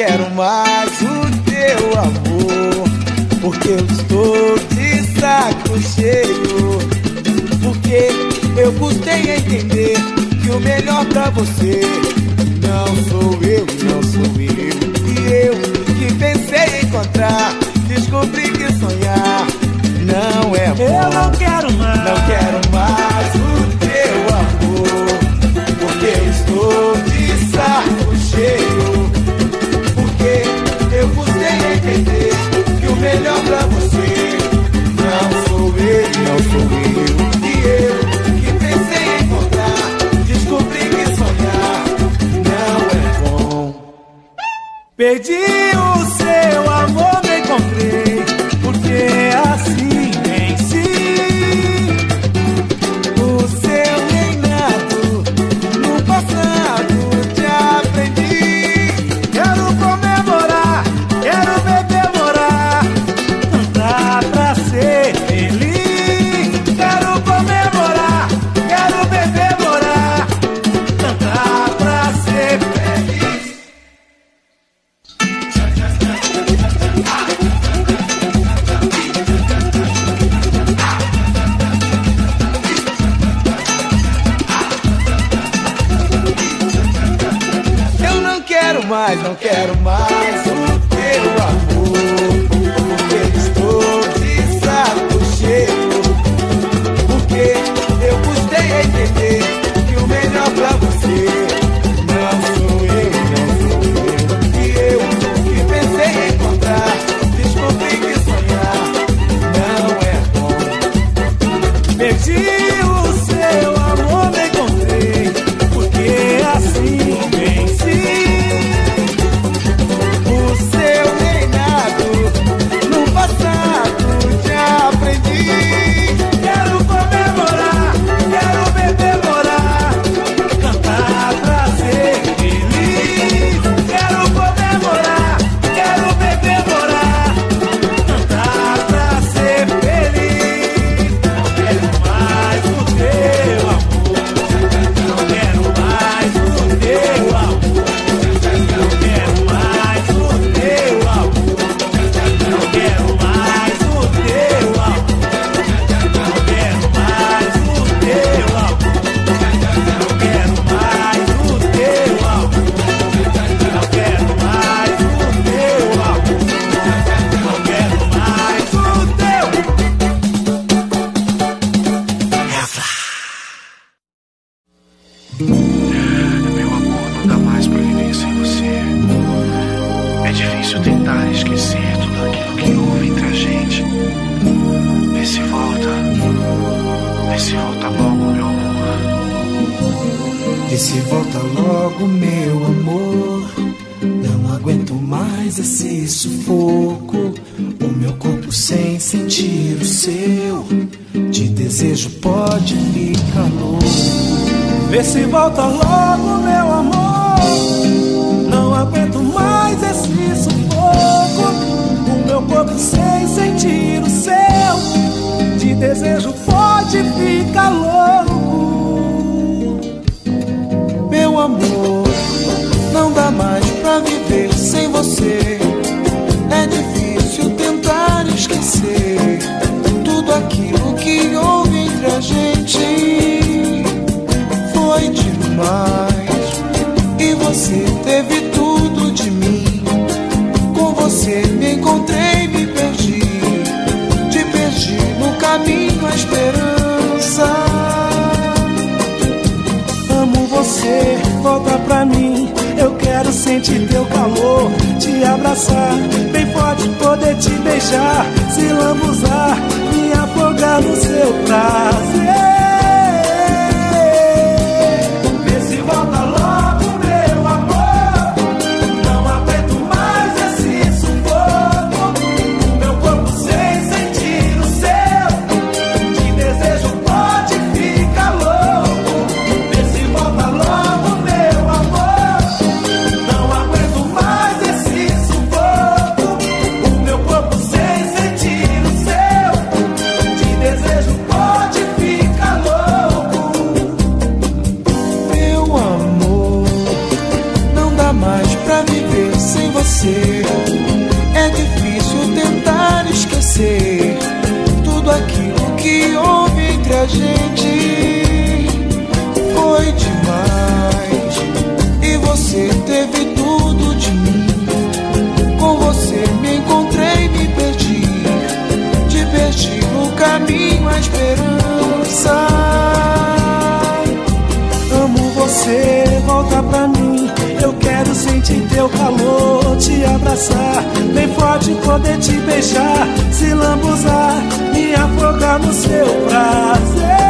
quero mais o teu amor, porque eu estou de saco cheio. Porque eu custei a entender que o melhor pra você não sou eu, não sou eu. E eu que pensei em encontrar, descobri que sonhar não é bom. Eu não quero mais o teu amor, porque eu estou de saco cheio. Porque eu custei a entender que o melhor pra você não sou eu, não sou eu. E eu que pensei em encontrar, descobri que sonhar não é bom. Perdi o seu amor, me encontrei, porque assim venci o seu reinado. No passado te aprendi. Quero comemorar, quero beber, morar, cantar pra ser feliz. Quero comemorar, quero beber, morar, cantar pra ser feliz. Eu não quero mais o teu amor, porque estou de saco cheio. Porque eu custei a entender que o melhor pra você não sou eu, não sou eu. E eu que pensei em encontrar, descobri que sonhar não é bom. Perdi o seu amor, me encontrei, porque assim venci O seu reinado, no passado te aprendi. Quero comemorar, quero beber, morar, cantar pra ser feliz. Quero comemorar, quero beber, morar, cantar pra ser feliz. Não quero mais o teu amor, não quero mais o teu amor, não quero mais o teu amor, não quero mais o teu amor. Não quero mais o teu amor. Não quero mais o teu amor. Não quero mais o teu amor. Não quero mais o Meu amor, não dá mais pra viver sem você. É difícil tentar esquecer tudo aquilo que houve entre a gente. Vê se volta logo, meu amor. Vê se volta logo, meu amor. Não aguento mais esse sufoco. O meu corpo sem sentir o seu. De desejo pode ficar louco. Vê se volta logo, meu amor. Não aguento mais esse sufoco. O meu corpo sem sentir o seu. De desejo pode ficar louco. Meu amor, não dá mais pra viver sem você. É difícil tentar esquecer tudo aquilo que houve entre a gente. Foi demais e você teve tudo de mim. Com você me encontrei, me perdi. Te perdi no caminho a esperança. Amo você, volta pra mim. Eu quero sentir teu calor, te abraçar bem forte, poder te beijar, se lambuzar, me afogar no seu prazer. Vê se volta logo, meu amor. Não aguento mais esse sufoco. O meu corpo sem sentir o seu. De desejo pode ficar louco. Vê se volta logo, meu amor. Não aguento mais esse sufoco. O meu corpo sem sentir o seu. De desejo pode ficar louco. você. É difícil tentar esquecer tudo aquilo que houve entre a gente. Foi demais e você teve tudo de mim. Com você me encontrei, me perdi. Te perdi no caminho a esperança. Amo você, volta pra mim. Eu quero sentir teu calor, te abraçar bem forte, poder te beijar, se lambuzar, me afogar no seu prazer.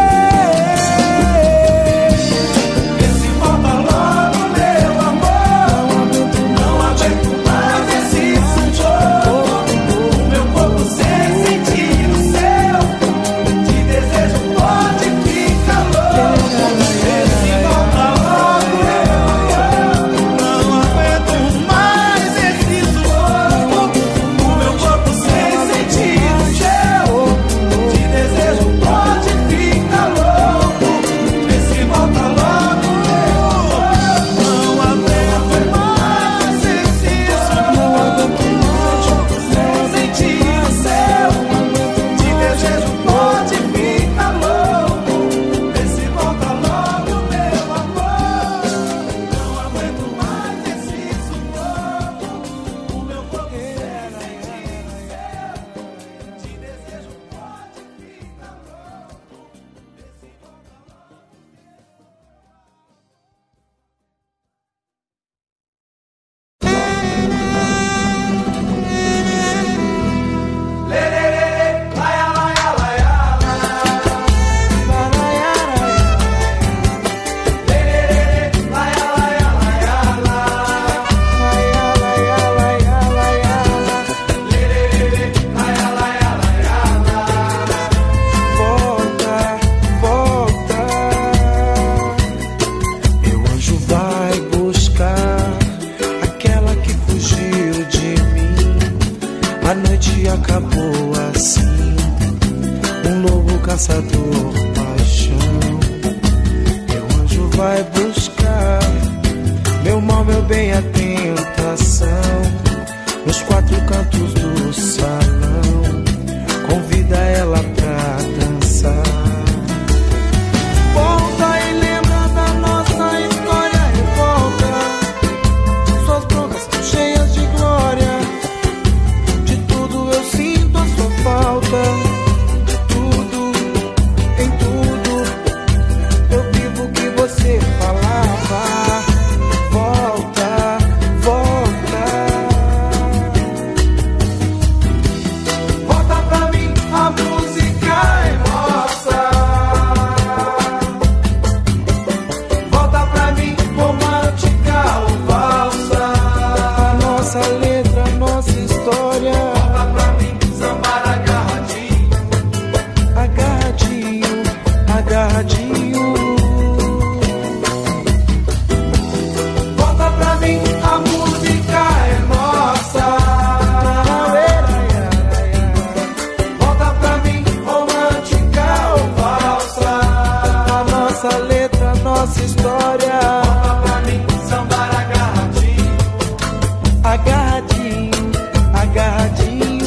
A noite acabou assim, um lobo caçador, paixão. Meu anjo vai buscar meu mal, meu bem, a tentação. Nos quatro cantos do salão, convida ela pra dançar. Volta e lembra da nossa história, revolta. Suas broncas estão cheias de glória. De tudo eu sinto a sua falta. De tudo, em tudo, eu vivo o que você falava. Volta, volta. Volta pra mim, a música é nossa. Volta pra mim, romântica ou falsa. A nossa letra, a nossa história. Volta pra mim, sambar agarradinho. Agarradinho, agarradinho. Volta pra mim, a música é nossa. Volta pra mim, romântica ou falsa. A nossa letra, a nossa história. Volta pra mim, sambar agarradinho. Agarradinho, agarradinho.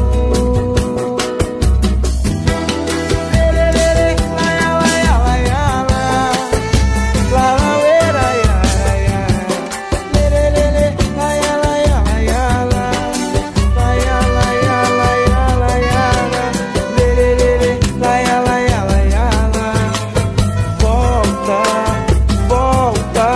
Lererê, laia, laia, laia, la. La, la, uera, ia, ia. Lererê, laia, laia, laia, la. Laia, laia, laia, laia, la. Lererê, laia, laia, laia, la. Volta, volta.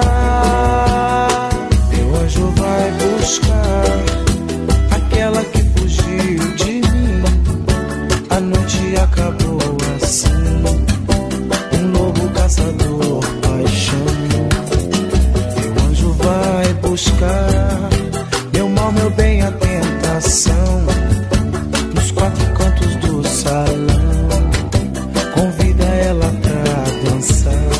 Meu anjo vai buscar aquela que fugiu de mim. A noite acabou assim, um lobo caçador, paixão. Meu anjo vai buscar meu mal, meu bem, a tentação. Nos quatro cantos do salão, convida ela pra dançar.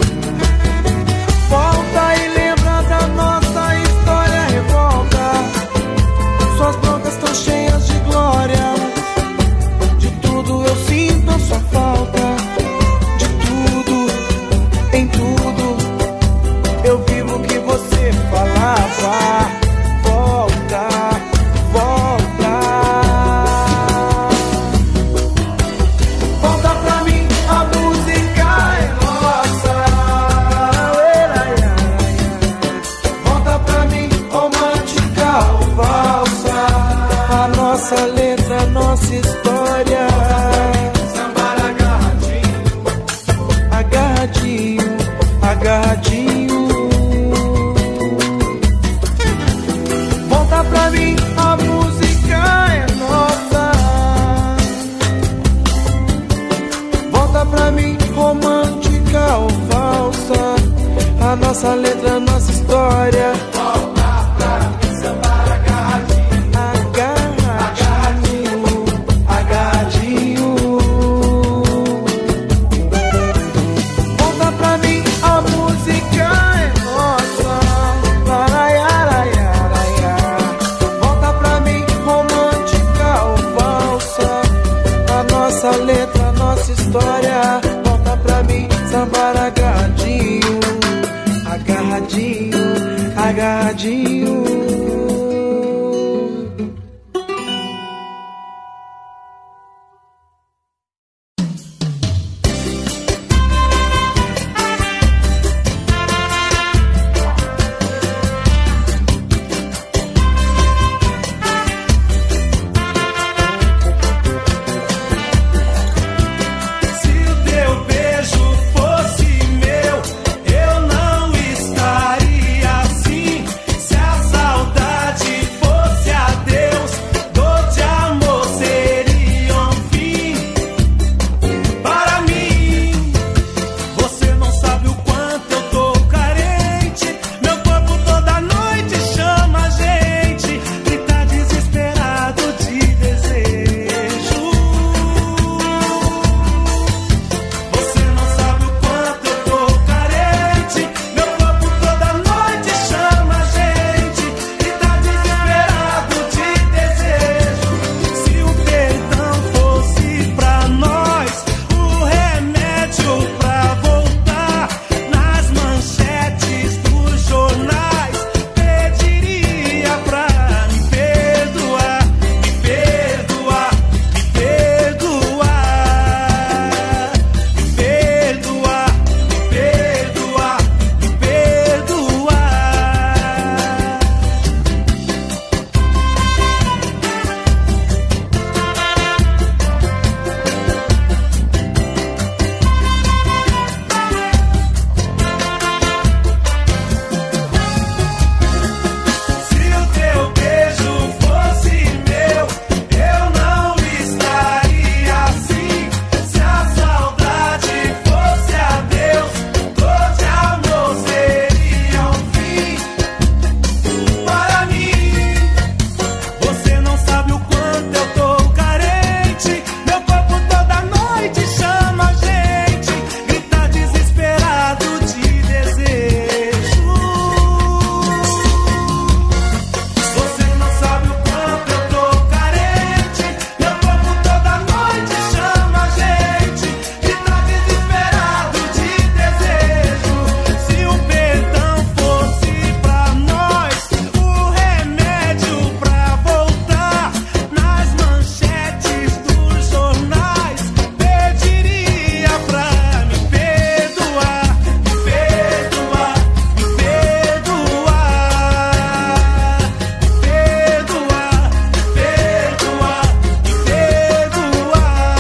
Volta e lembra da nossa história, revolta. Suas broncas estão cheias de glória. De tudo eu sinto a sua falta. De tudo, em tudo, eu vivo o que você falava. Volta. nossa letra, a nossa história. Sambar agarradinho, agarradinho, agarradinho. Volta pra mim, a música é nossa. Volta pra mim, romântica ou falsa. A nossa letra, a nossa história. volta pra mim, sambar agarradinho, Agarradinho, agarradinho. Volta pra mim, a música é nossa. Laraiaraiaraia. Volta pra mim, romântica ou falsa. A nossa letra, a nossa história. Volta pra mim, sambar agarradinho, agarradinho, agarradinho. se o teu beijo fosse meu, eu não estaria assim. Se a saudade fosse adeus, dor de amor seria um fim. Para mim, você não sabe o quanto eu tô carente. Meu corpo toda noite chama a gente, grita desesperado de desejo. Você não sabe o quanto eu tô carente. Meu corpo toda noite chama a gente, grita desesperado de desejo. Se o perdão fosse pra nós o remédio pra voltar, nas manchetes dos jornais pediria pra me perdoar, me perdoar, me perdoar, me perdoar, me perdoar, me perdoar. Se o teu beijo fosse meu, eu não estaria assim. Se a saudade fosse adeus, dor de amor seria um fim. Para mim, você não sabe o quanto eu tô carente. Meu corpo toda noite chama a gente, grita desesperado de desejo. Você não sabe o quanto eu tô carente. Meu corpo toda noite chama a gente, grita desesperado de desejo. Se o perdão fosse pra nós o remédio pra voltar, nas manchetes dos jornais pediria pra me perdoar, me perdoar, me perdoar, me perdoar, me perdoar, me perdoar,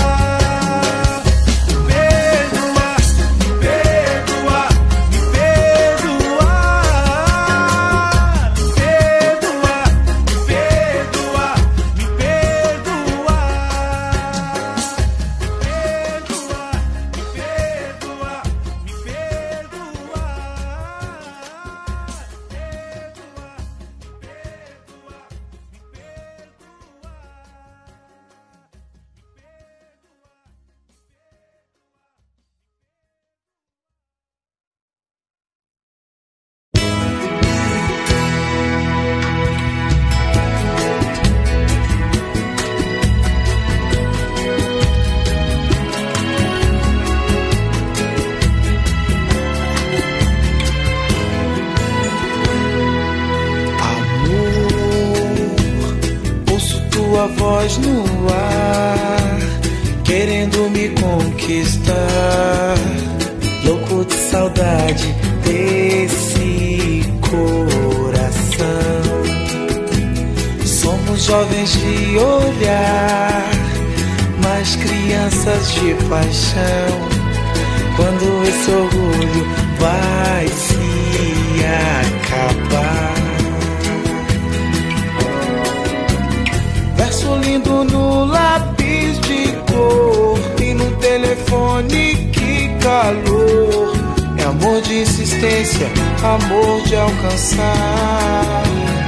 me perdoar, me perdoar, me perdoar, me Tua voz no ar, querendo me conquistar, louco de saudade desse coração. Somos Somos jovens de olhar, mas crianças de paixão. Quando esse orgulho vai se acabar. Verso lindo no lápis de cor e no telefone, que calor. É amor de insistência, amor de alcançar.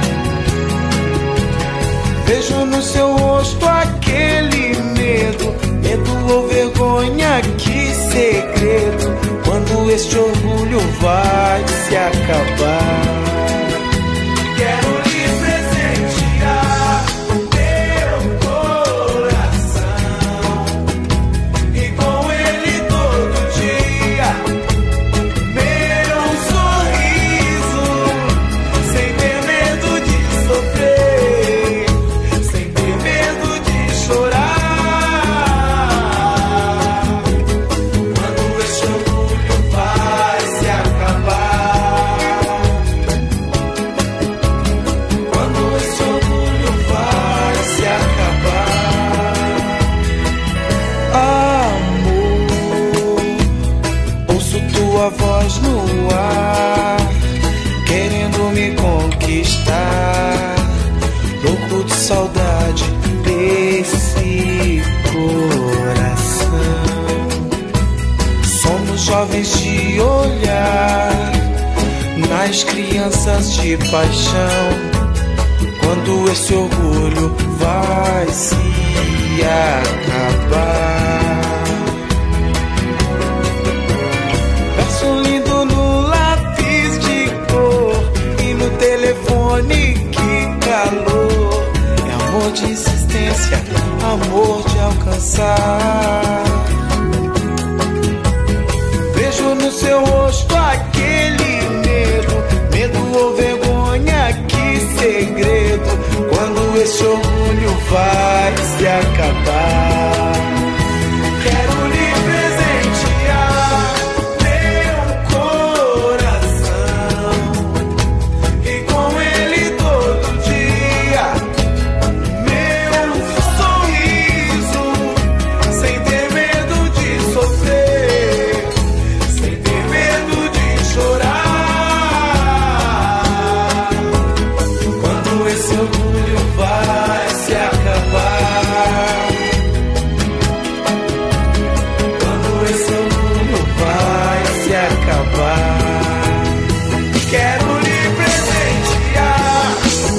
Vejo no seu rosto aquele medo, medo ou vergonha, que segredo. Quando este orgulho vai se acabar. Quero lhe presentear o meu coração e com ele todo dia meu sorriso, sem ter medo de sofrer, sem ter medo de chorar. Quando esse orgulho vai se acabar. Quando esse orgulho vai se acabar. Amor, ouço tua voz no ar, querendo me conquistar. Louco de saudade desse coração. Somos jovens de olhar, nas crianças de paixão. Quando esse orgulho vai se acabar. Verso lindo no lápis de cor e no telefone, que calor. É amor de insistência, amor de alcançar. Vejo no seu rosto aquele medo, medo ou vergonha, que segredo. Quando esse orgulho vai se acabar. Quero lhe presentear meu coração e com ele todo dia meu sorriso, sem ter medo de sofrer, sem ter medo de chorar. Quando esse orgulho vai se acabar. Quando esse orgulho vai se acabar. Quero lhe presentear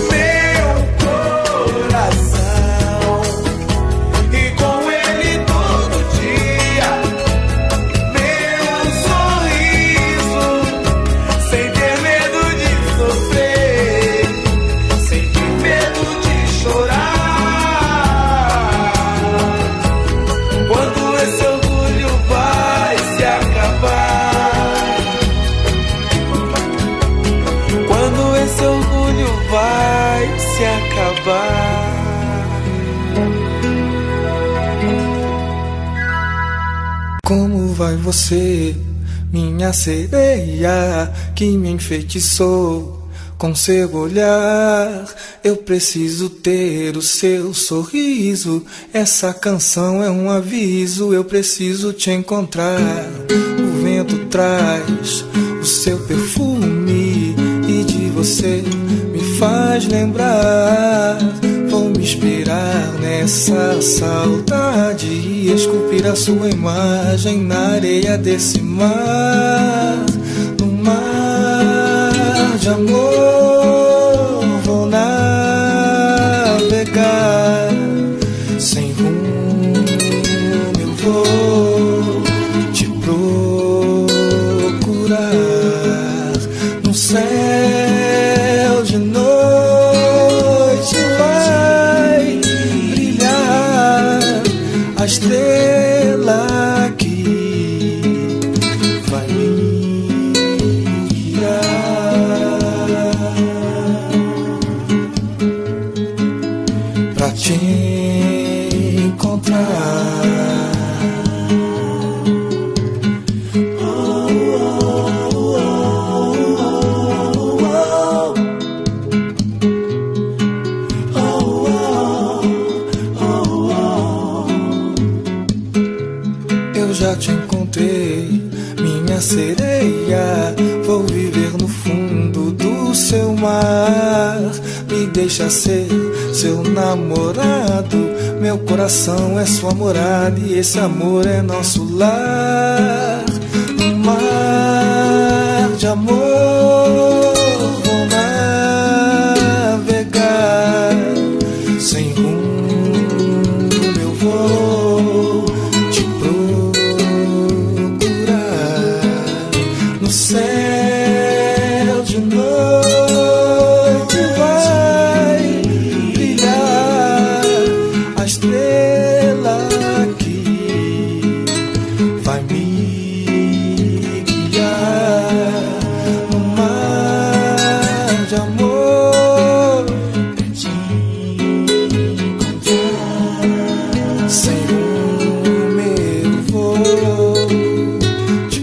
meu coração e com ele todo dia meu sorriso, sem ter medo de sofrer, sem ter medo de chorar. Quando esse orgulho vai se acabar. Quando esse orgulho vai se acabar. Como vai você, minha sereia, que me enfeitiçou com seu olhar? Eu preciso ter o seu sorriso. Essa canção é um aviso. Eu preciso te encontrar. O vento traz o seu perfume e de você me faz lembrar. Vou me inspirar nessa saudade e esculpir a sua imagem na areia desse mar. No mar de amor vou navegar, sem rumo eu vou te procurar. No céu de noite vai brilhar a estrela que vai me guiar pra te encontrar. minha sereia, vou viver no fundo do seu mar. Me deixa ser seu namorado, meu coração é sua morada e esse amor é nosso lar. Um mar de amor, vou navegar sem rumo, eu vou te procurar no céu de noite. Vai brilhar a estrela que vai me guiar no mar de amor, te encontrar sem rumo, eu vou te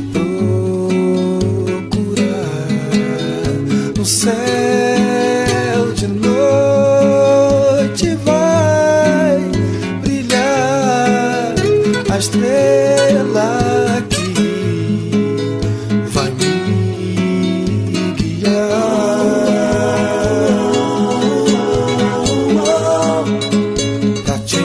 procurar no céu de noite. Vai brilhar a estrela que vai me guiar pra te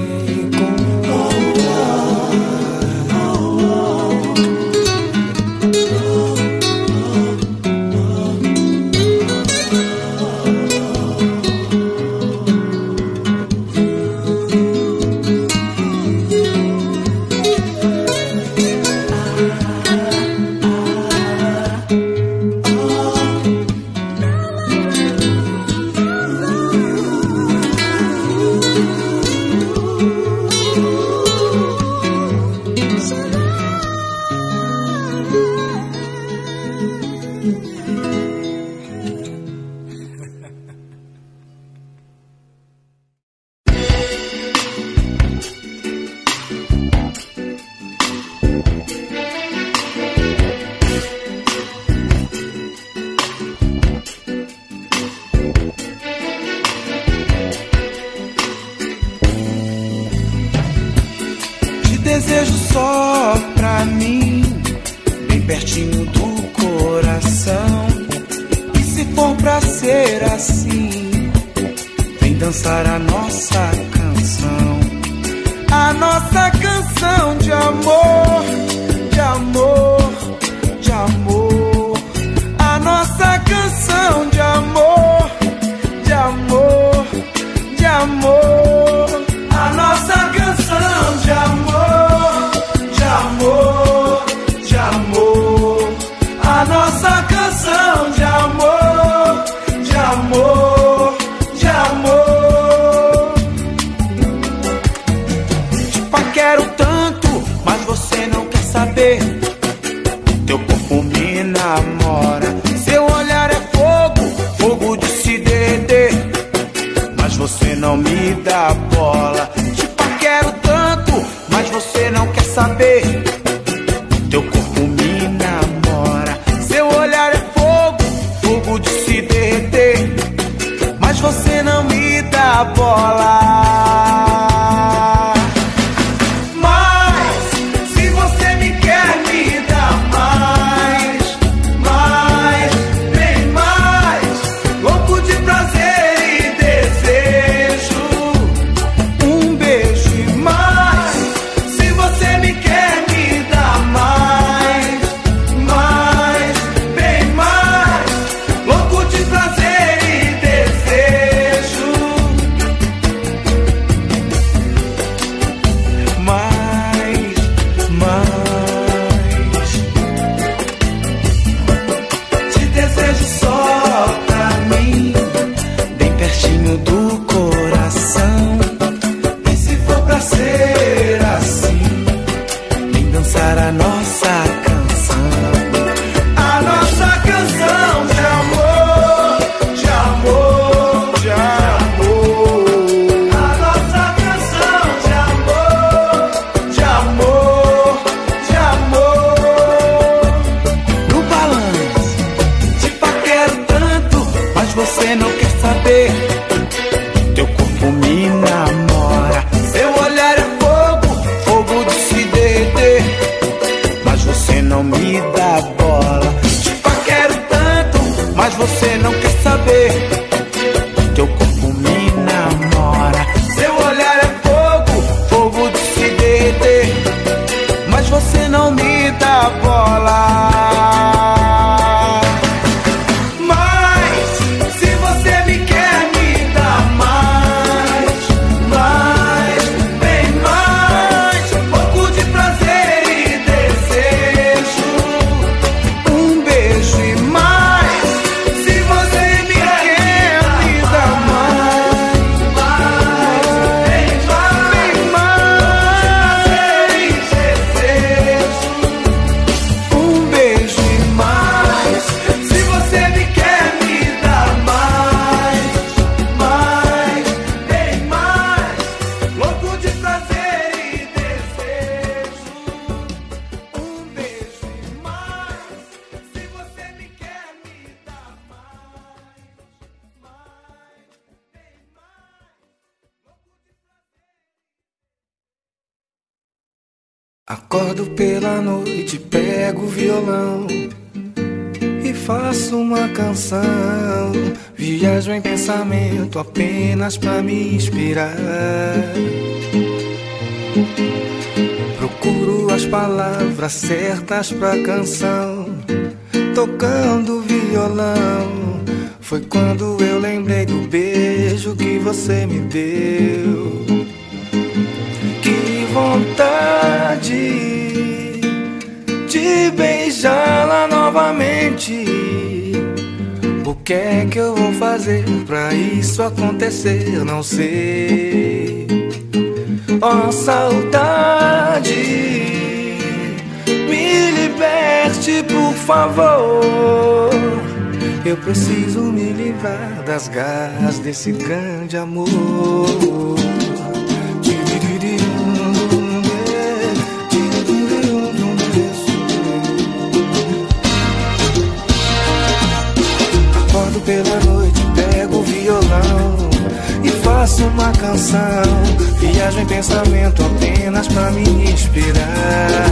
desejo só pra mim, bem pertinho do coração. E se for pra ser assim, vem dançar a nossa canção. A nossa canção de amor, de amor, de amor. A nossa canção de amor, de amor, de amor. A nossa canção de amor, de amor, de amor. A nossa canção de amor, de amor, de amor. Te paquero tanto, mas você não quer saber. Teu corpo me namora, seu olhar é fogo, fogo de se derreter. Mas você não me dá bola. Te paquero tanto, mas você não quer saber. Teu corpo me namora, seu olhar é fogo, fogo de se derreter. Mas você não me dá bola. Acordo pela noite, pego o violão e faço uma canção. Viajo em pensamento apenas pra me inspirar. Procuro as palavras certas pra canção. Tocando violão, foi quando eu lembrei do beijo que você me deu. Que vontade de beijá-la novamente. O que é que eu vou fazer pra isso acontecer? Não sei. Oh, saudade, me liberte, por favor. Eu preciso me livrar das garras desse grande amor. Acordo pela noite, pego o violão e faço uma canção. Viajo em pensamento apenas pra me inspirar.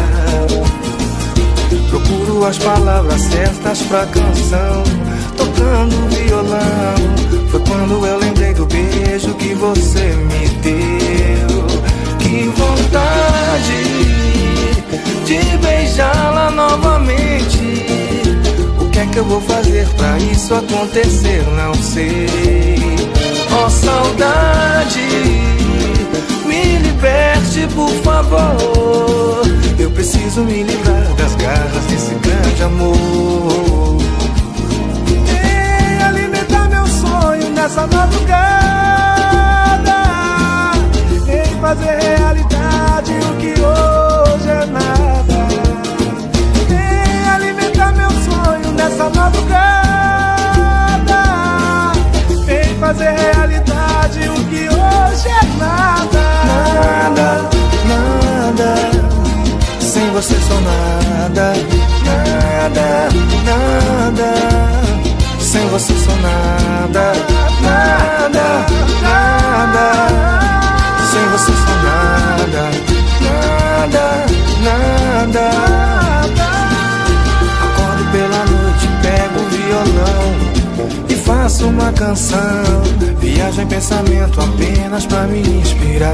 Procuro as palavras certas pra canção. Tocando violão, foi quando eu lembrei do beijo que você me deu. Que vontade de beijá-la novamente. O que é que eu vou fazer pra isso acontecer? Não sei. Oh, saudade, me liberte, por favor. Eu preciso me livrar das garras desse grande amor. Vem alimentar meu sonho nessa madrugada. Vem fazer realidade o que hoje é nada. Vem alimentar meu sonho nessa madrugada. Vem fazer realidade o que hoje é nada. Nada, nada, sem você sou nada. Nada, nada, sem você sou nada. Nada, nada, sem você sou nada. Nada, nada. Acordo pela noite, pego o violão e faço uma canção. Viajo em pensamento apenas pra me inspirar.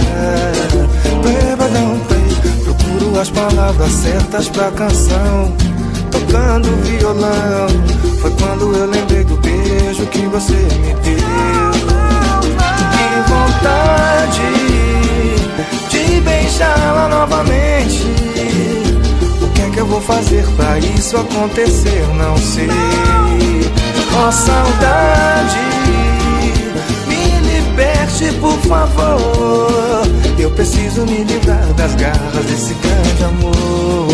Procuro as palavras certas pra canção. Tocando violão, foi quando eu lembrei do beijo que você me deu. Que vontade de beijá-la novamente. O que é que eu vou fazer pra isso acontecer? Não sei. Oh, saudade, me liberte, por favor. Eu preciso me livrar das garras desse grande amor.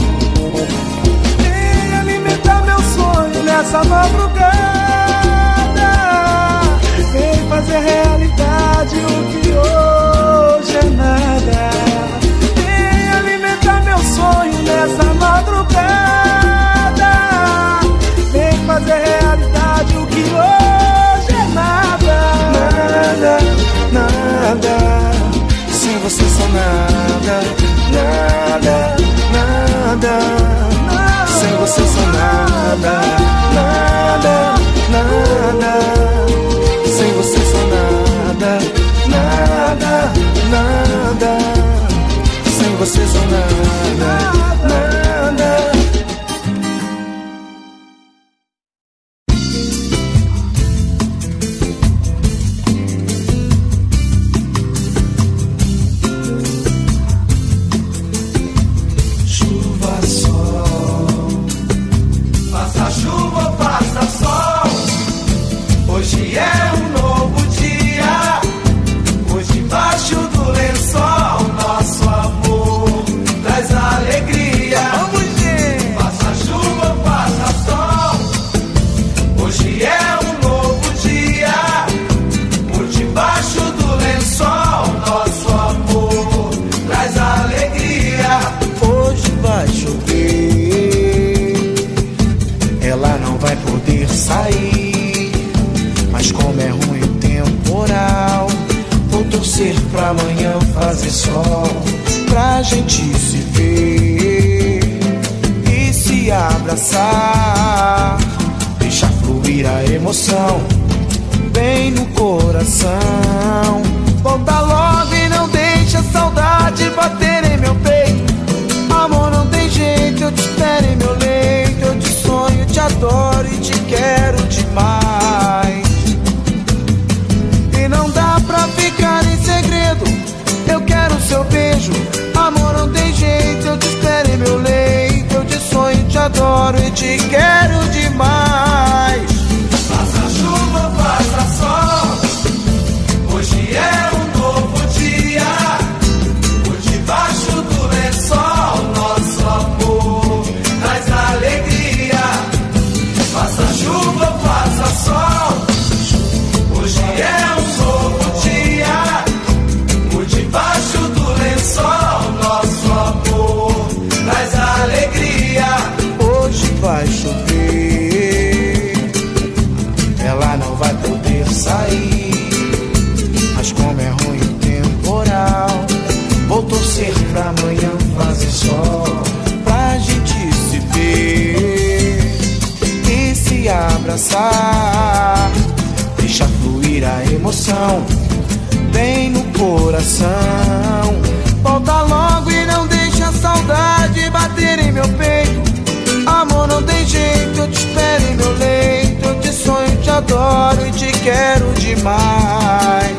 Vem alimentar meu sonho nessa madrugada. Vem fazer realidade o que hoje é nada. Vem alimentar meu sonho nessa madrugada. Vem fazer realidade o que hoje é nada. Nada, nada, sem você sou nada. Nada, nada, sem você sou nada. Nada, nada, sem você sou nada. Nada, nada, sem você sou nada. Nada. Hoje é um novo dia. Hoje embaixo do lençol nosso amor traz alegria. torcer pra amanhã fazer sol, pra gente se ver e se abraçar. Deixa fluir a emoção bem no coração. Volta logo e não deixa a saudade bater em meu peito. Amor, não tem jeito, eu te espero em meu leito. Eu te sonho, te adoro e te quero demais. E não dá pra ficar em segredo, eu quero seu beijo. Amor, não tem jeito, eu te espero em meu leito. Eu te sonho, te adoro e te quero demais. Faça chuva, faça sol, hoje é um novo dia. Por debaixo do lençol, nosso amor traz alegria. Faça chuva, faça sol, hoje é um novo dia. Por debaixo do lençol, nosso amor traz alegria. Hoje vai chover, ela não vai poder sair. Mas como é ruim o temporal, vou torcer pra amanhã fazer sol, pra gente se ver e se abraçar. Deixa fluir a emoção bem no coração. Volta logo e não deixa a saudade bater em meu peito. Amor, não tem jeito, eu te espero em meu leito. Eu te sonho, te adoro e te quero demais.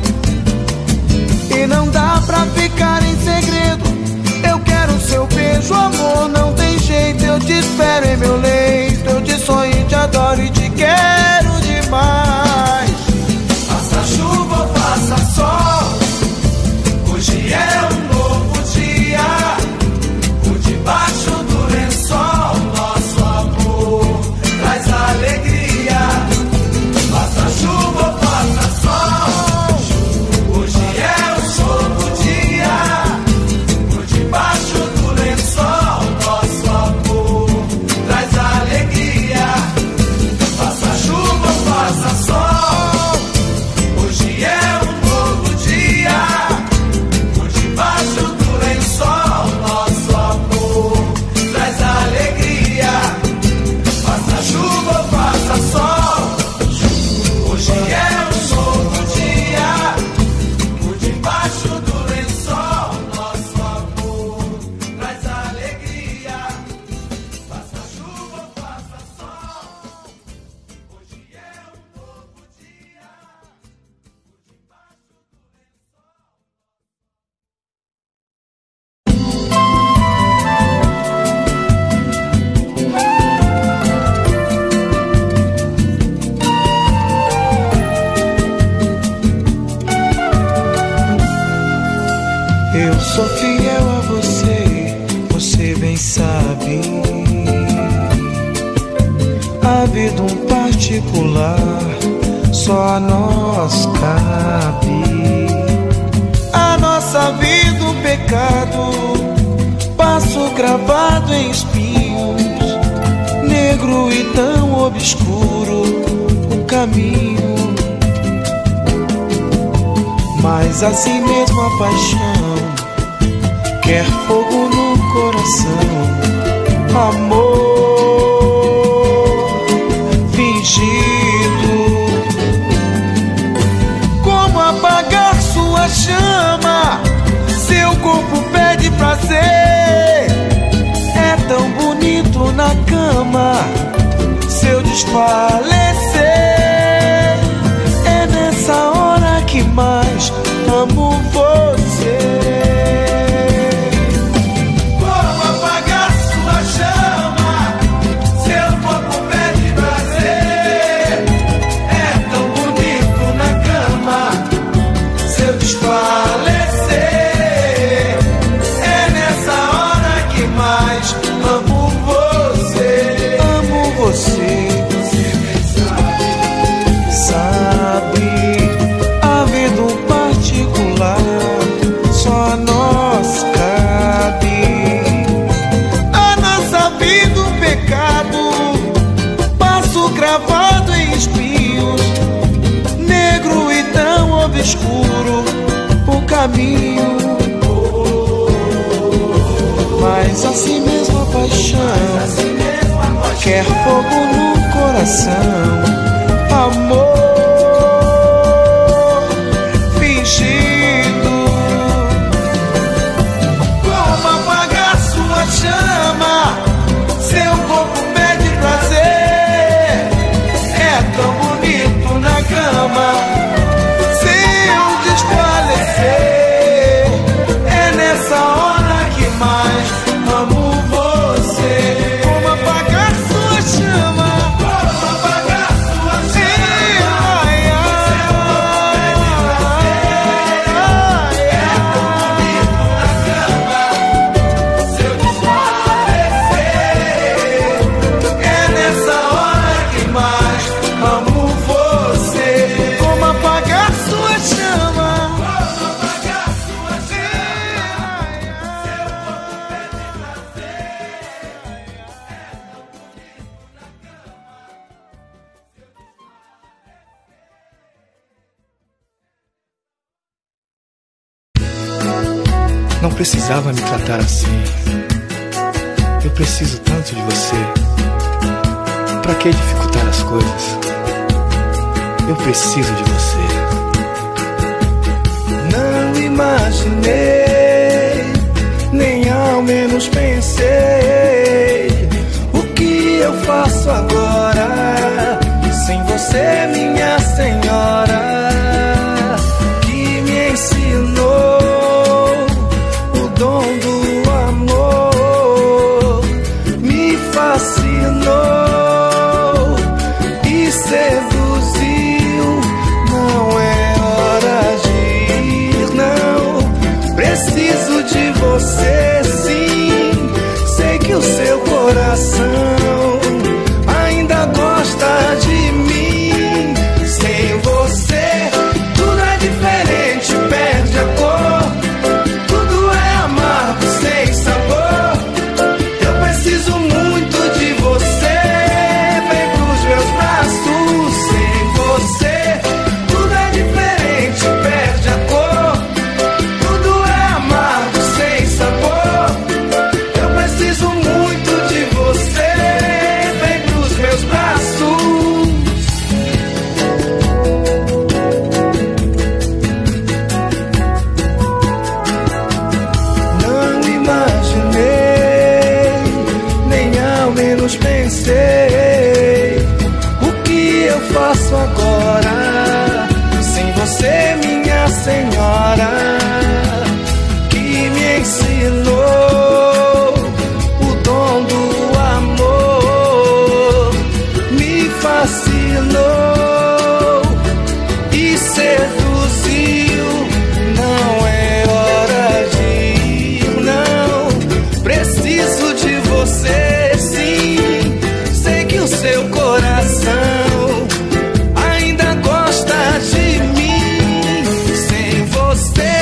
E não dá pra ficar em segredo, eu quero seu beijo. Amor, não tem jeito, eu te espero em meu leito. Eu te sonho, te adoro e te quero demais. Faça chuva, faça sol, hoje é um novo dia. Por debaixo do lençol, nosso amor traz alegria. Faça chuva, faça sol, hoje é um novo dia. Por debaixo do lençol, nosso amor traz alegria. Faça chuva, faça sol, hoje é um novo dia. Por debaixo do lençol, nosso amor traz alegria. Faça chuva, faça sol, hoje é um novo dia. Por debaixo do lençol, nosso amor traz alegria. Faça chuva, faça sol, hoje é um novo dia. Por debaixo do Eu sou fiel a você, você bem sabe. A vida um particular só a nós cabe. A nossa vida um pecado, passo gravado em espinhos, negro e tão obscuro o caminho. Mas assim mesmo a paixão quer fogo no coração, amor fingido. Como apagar sua chama? Seu corpo pede prazer. É tão bonito na cama, seu desfalecer. É nessa hora que mais amo você. Como apagar sua chama? Seu corpo pede prazer. É tão bonito na cama, seu desfalecer. É nessa hora que mais amo você. Amo você. Sabe, a vida um particular só a nós cabe. A nossa vida um pecado, passo gravado em espinhos, negro e tão obscuro no caminho. Mas assim mesmo a paixão quer fogo no coração. Amor fingido. Como apagar sua chama? Seu corpo pede prazer. É tão bonito na cama. Seu desfalecer é nessa hora que mais amo você. Como apagar sua chama? Como apagar sua chama? Ai, ai, ai, é tão bonito na cama. Seu desfalecer é nessa hora que mais amo você. Como apagar sua chama? Como apagar sua chama? Não precisava me tratar assim. Eu preciso tanto de você. Pra que dificultar as coisas? Eu preciso de você. Não imaginei, nem ao menos pensei o que eu faço agora sem você, minha senhora, que me ensinou o dom do amor, me fascinou e seduziu. Não é hora de ir, não. Preciso de você, sim. Sei que o seu coração ainda gosta de mim. Sem você, tudo é diferente, perde a cor. Tudo é amargo, sem sabor. Eu preciso muito de você. Vem pros meus braços. Sem você, tudo é diferente, perde a cor. Tudo é amargo, sem sabor. Eu preciso muito de você. Vem pros meus braços. Não imaginei, nem ao menos pensei o que eu faço agora sem você, minha senhora, que me ensinou o dom do amor, me fascinou e seduziu. Não é hora de ir, não. Preciso de você, sim. Sei que o seu coração ainda gosta de mim. Sem você,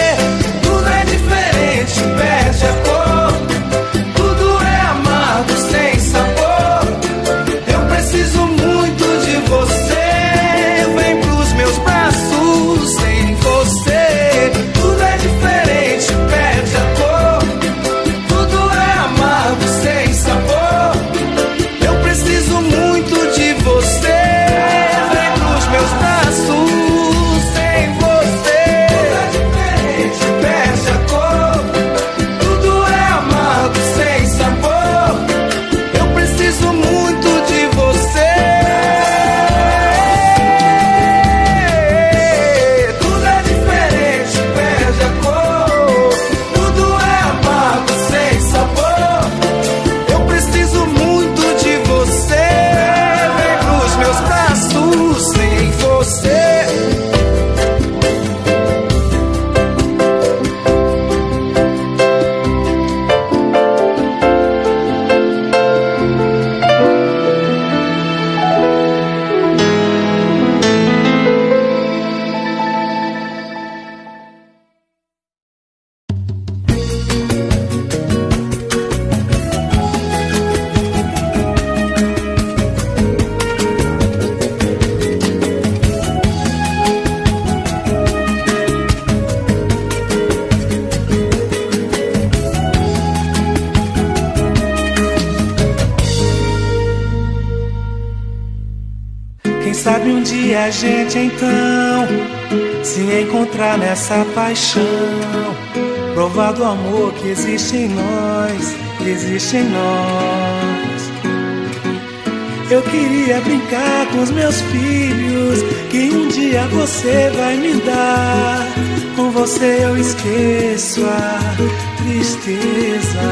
a gente então se encontrar nessa paixão, provar do amor que existe em nós, que existe em nós. Eu queria brincar com os meus filhos, que um dia você vai me dar. Com você eu esqueço a tristeza.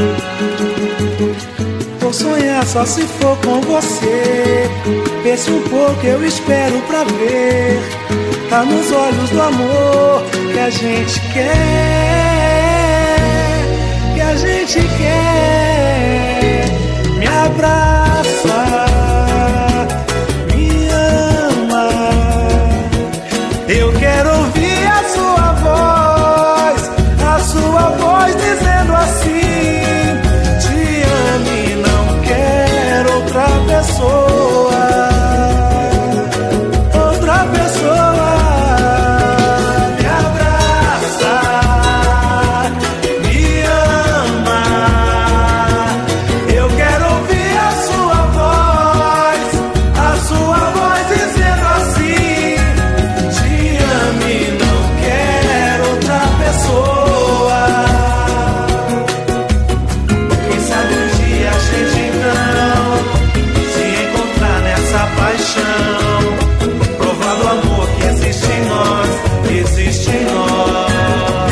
Vou sonhar só se for com você. Pense um pouco, eu espero pra ver. Tá nos olhos do amor que a gente quer, que a gente quer. Me abraça, me ama. Eu quero ouvir a sua voz dizendo assim: te amo e não quero outra pessoa, outra pessoa. Me abraça, me ama. Eu quero ouvir a sua voz dizendo assim: te amo e não quero outra pessoa. Quem sabe um dia a gente então se encontrar nessa paixão, provar do amor que existe em nós, que existe em nós.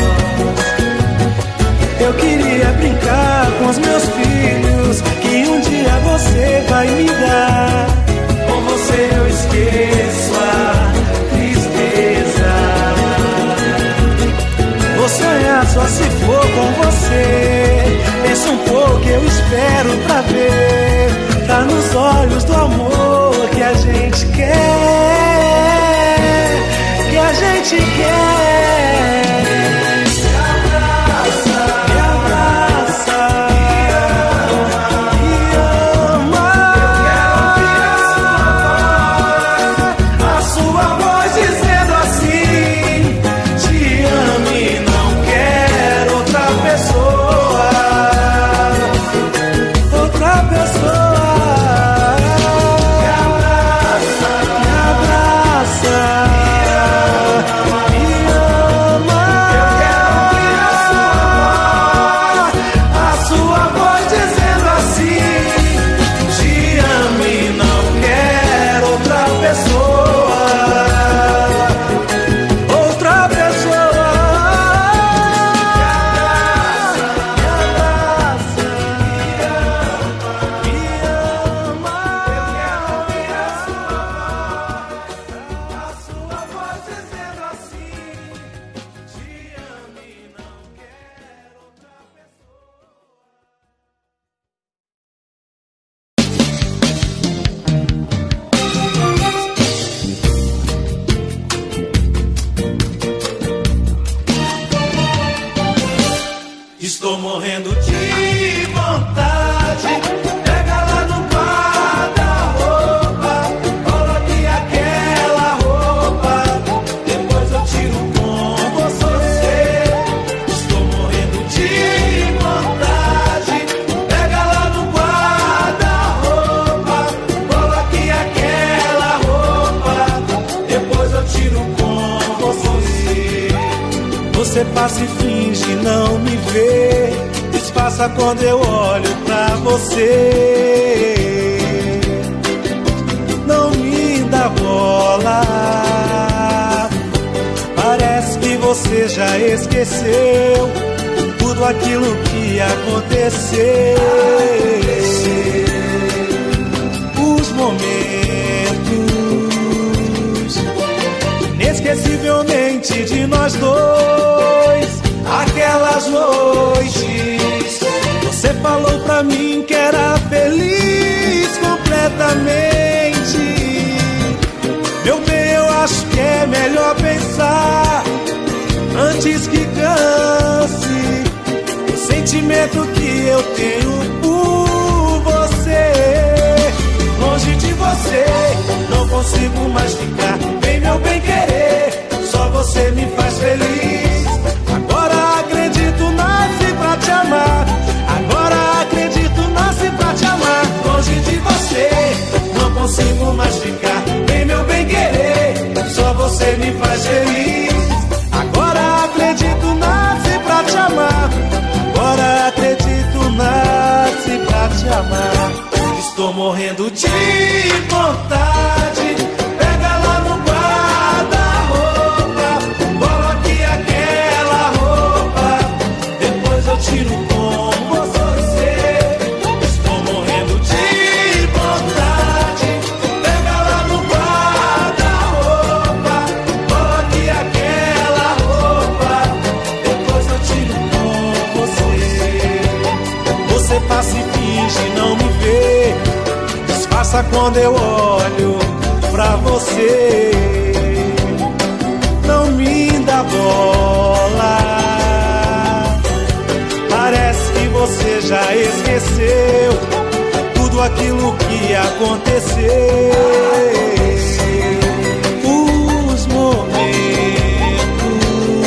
Eu queria brincar com os meus filhos, que um dia você vai me dar. Com você eu esqueço a tristeza. Vou sonhar só se for com você. Pensa um pouco, eu espero pra ver. Tá nos olhos do amor que a gente quer, que a gente quer. Me abraça, me ama. A sua voz dizendo assim: te amo e não quero outra pessoa, outra pessoa. Me abraça, me ama. Eu quero ouvir a sua voz dizendo assim: te amo e não quero outra pessoa, outra pessoa. Me abraça, me ama. Eu quero ouvir a sua voz dizendo assim: te amo e não quero outra pessoa. Estou morrendo de vontade. Pega lá no guarda-roupa, coloque aquela roupa, depois eu tiro com você. Estou morrendo de vontade. Pega lá no guarda-roupa, coloque aquela roupa, depois eu tiro com você. Você passa e finge não me ver, disfarça quando eu olho pra você. Não me dá bola, parece que você já esqueceu tudo aquilo que aconteceu. Os momentos inesquecivelmente de nós dois, aquelas noites. Você falou pra mim que era feliz completamente. Meu bem, eu acho que é melhor pensar antes que canse o sentimento que eu tenho por você. Longe de você, não consigo mais ficar. Vem, meu bem querer, só você me faz feliz. Agora acredito, nasci pra te amar. Agora acredito, nasci pra te amar. Longe de você, não consigo mais ficar. Vem, meu bem querer, amar. Estou morrendo de vontade. Pega lá no guarda-roupa, coloque aquela roupa, depois eu tiro com você. Estou morrendo de vontade. Pega lá no guarda-roupa, coloque aquela roupa, depois eu tiro com você. Você passa e finge não me ver, disfarça quando eu olho pra você. Não me dá bola, parece que você já esqueceu tudo aquilo que aconteceu. Os momentos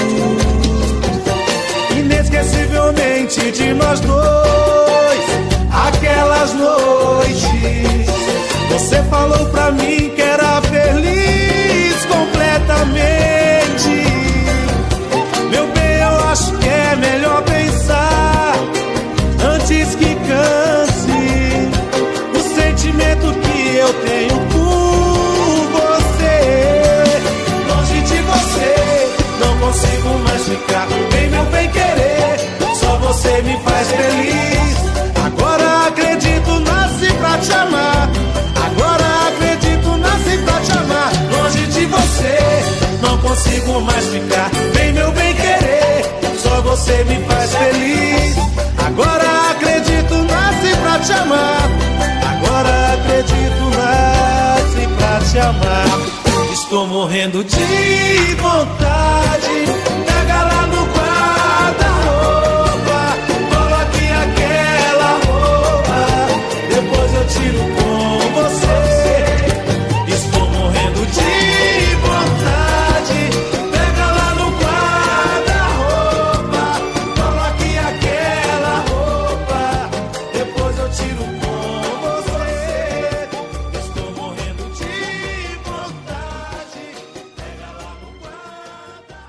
inesquecivelmente de nós dois, aquelas noites você falou pra mim que era feliz completamente. Meu bem, eu acho que é melhor pensar antes que canse o sentimento que eu tenho por você. Longe de você, não consigo mais ficar. Vem meu bem querer, só você me faz feliz. Agora acredito, nasci pra te amar. Agora acredito, nasci pra te amar. Longe de você, não consigo mais ficar. Vem meu bem querer, só você me faz feliz. Agora acredito, nasci pra te amar. Agora acredito, nasci pra te amar. Estou morrendo de vontade. Pega lá no guarda-roupa, coloque aquela roupa, depois eu tiro com você. Estou morrendo de vontade. Pega lá no guarda-roupa, coloque aquela roupa, depois eu tiro com você. Estou morrendo de vontade. Pega lá no guarda-roupa.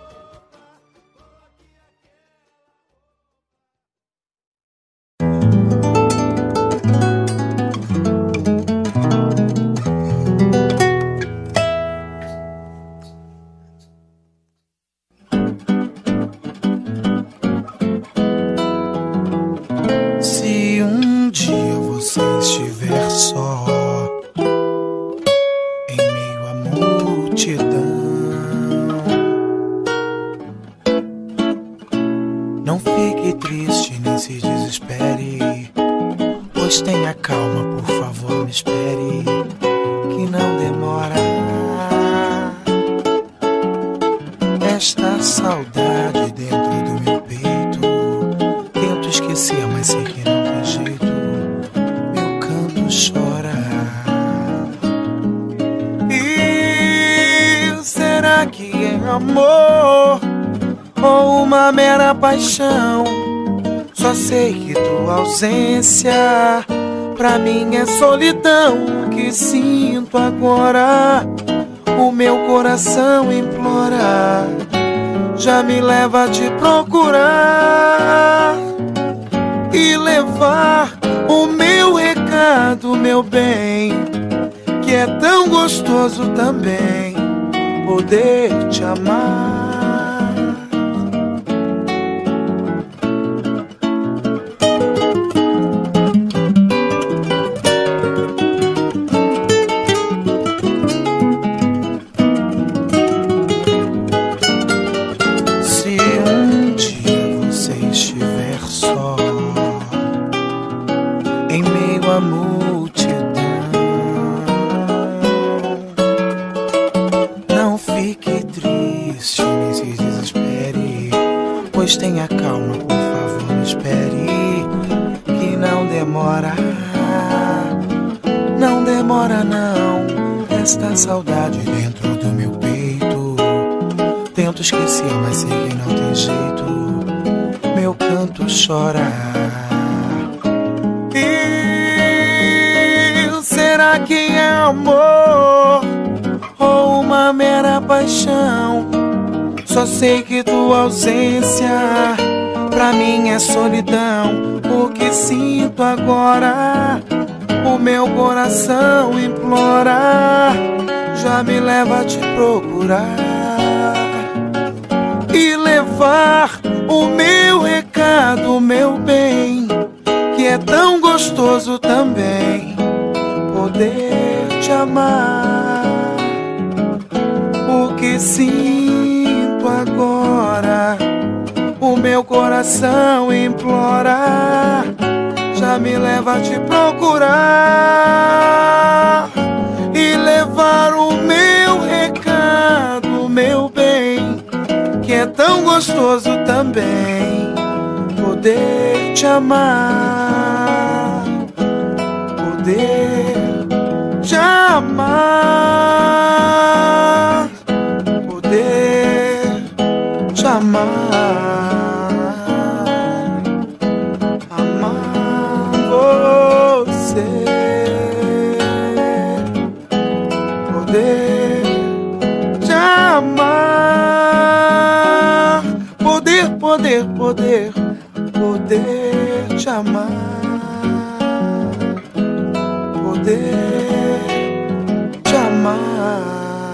Se um dia você estiver só em meio à multidão, não fique triste nem se desespere, pois tenha calma, por favor, me espere, que não demora. Esta saudade dentro do meu peito, tento esquecer, mas sei que não tem jeito. Meu canto chora. E será que é amor ou uma mera paixão? Só sei que tua ausência pra mim é solidão que sinto agora. O meu coração implora, já me leva a te procurar e levar o meu recado, meu bem, que é tão gostoso também poder te amar. Se um dia você estiver só em meio à multidão, não fique triste nem se desespere, pois tenha calma, por favor, me espere, que não demora. Não demora não, esta saudade dentro do meu peito, tento esquecer, mas sei que não tem jeito. Meu canto chora. E será que é amor ou uma mera paixão? Só sei que tua ausência pra mim é solidão. O que sinto agora, o meu coração implora, já me leva a te procurar e levar o meu recado, meu bem, que é tão gostoso também poder te amar. O que sinto agora, o meu coração implora, já me leva a te procurar e levar o meu recado, meu bem, que é tão gostoso também poder te amar, poder te amar, poder te amar, amar você, poder te amar, poder te amar, poder te amar.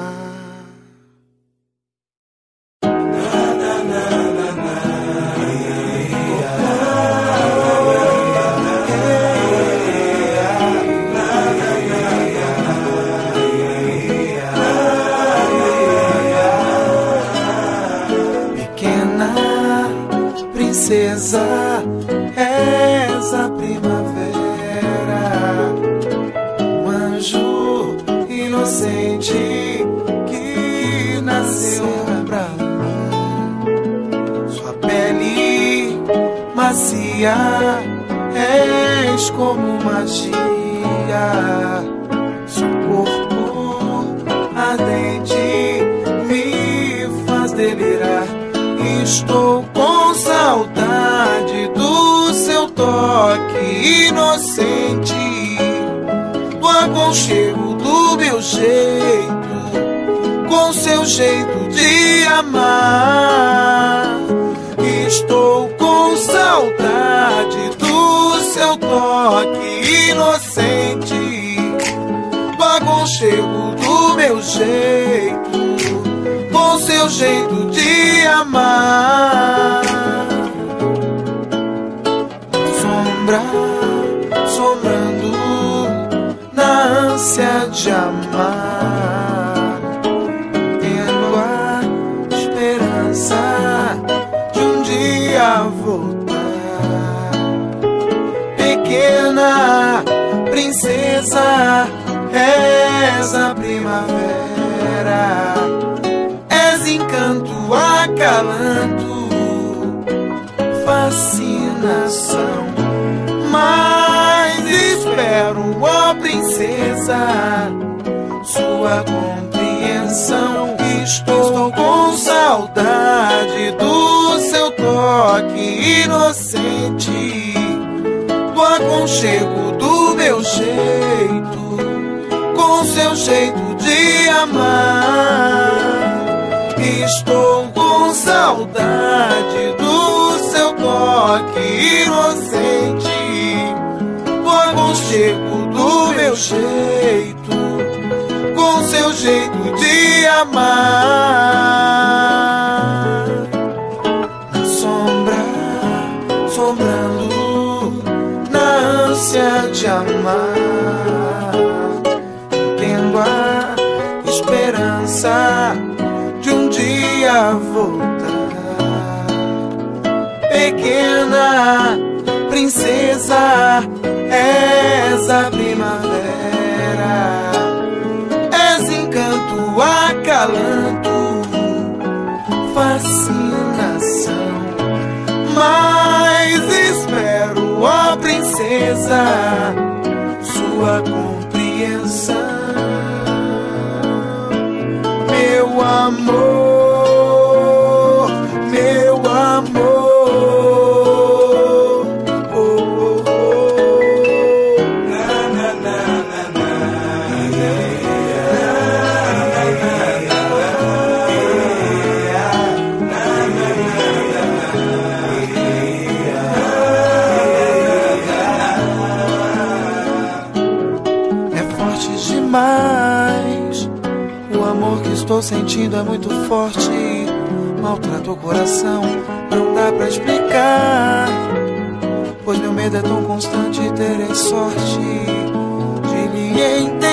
Pequena princesa, és a primavera, um anjo inocente que nasceu pra mim. Sua pele macia, és como magia, seu corpo ardente me faz delirar. Estou com saudade do seu toque inocente, do aconchego do meu jeito, com seu jeito de amar. Estou com saudade do seu toque inocente, do aconchego do meu jeito, com seu jeito de amar. Sombra, sombrando na ânsia de amar, tendo a esperança de um dia voltar. Pequena princesa, és a primavera, encanto, acalanto, fascinação. Mas espero, ó princesa, sua compreensão. Estou com saudade do seu toque inocente, do aconchego do meu jeito, com seu jeito de amar. Estou com saudade do seu toque inocente, do aconchego do meu jeito, com seu jeito de amar. Na sombra, sombrando na ânsia de amar, tendo a esperança de um dia voltar. Pequena princesa, és a primavera, és encanto, acalanto, fascinação. Mas espero, ó princesa, sua compreensão. Meu amor, meu amor. tô sentindo é muito forte, maltrata o coração, não dá pra explicar. Pois meu medo é tão constante, terei sorte de lhe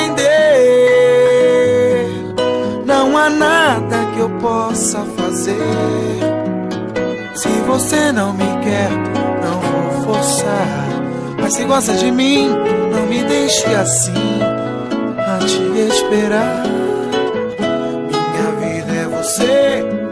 entender. Não há nada que eu possa fazer. Se você não me quer, não vou forçar. Mas se gosta de mim, não me deixe assim a te esperar. Minha vida é você,